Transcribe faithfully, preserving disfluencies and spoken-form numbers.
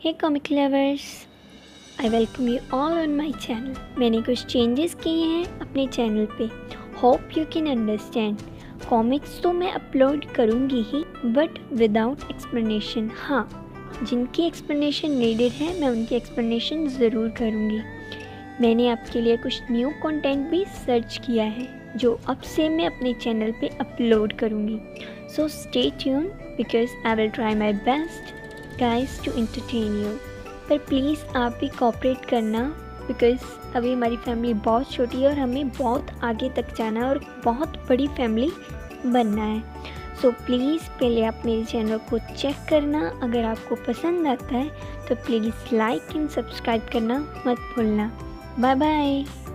Hey comic lovers, I welcome you all on my channel. मैंने कुछ changes किए हैं अपने चैनल पे, hope you can understand. Comics तो मैं अपलोड करूँगी ही, बट विदाउट एक्सप्लेनेशन। हाँ, जिनकी एक्सप्लेनेशन नीडेड है मैं उनकी एक्सप्लेनेशन ज़रूर करूँगी। मैंने आपके लिए कुछ न्यू कंटेंट भी सर्च किया है जो अब से मैं अपने चैनल पे अपलोड करूँगी। So stay tune because I will try my best guys to entertain you. पर प्लीज़ आप भी कोऑपरेट करना बिकॉज़ अभी हमारी फैमिली बहुत छोटी है और हमें बहुत आगे तक जाना है और बहुत बड़ी फैमिली बनना है। सो प्लीज़ पहले आप मेरे चैनल को चेक करना, अगर आपको पसंद आता है तो प्लीज़ लाइक एंड सब्सक्राइब करना मत भूलना। Bye bye.